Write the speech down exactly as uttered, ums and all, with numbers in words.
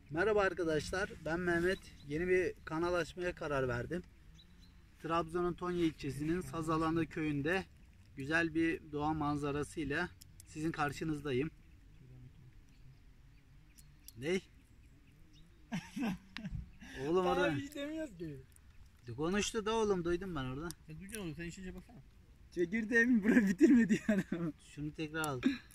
Merhaba arkadaşlar, ben Mehmet. Yeni bir kanal açmaya karar verdim. Trabzon'un Tonya ilçesinin Sazalanlı köyünde güzel bir doğa manzarasıyla sizin karşınızdayım. Ne? Oğlum orada. Daha hiç demiyoruz ki. Konuştu da oğlum, duydum ben orada. Ya duyacaksın oğlum, sen işince baksana. Çekirdeğimi bura bitirmedi yani. Şunu tekrar al.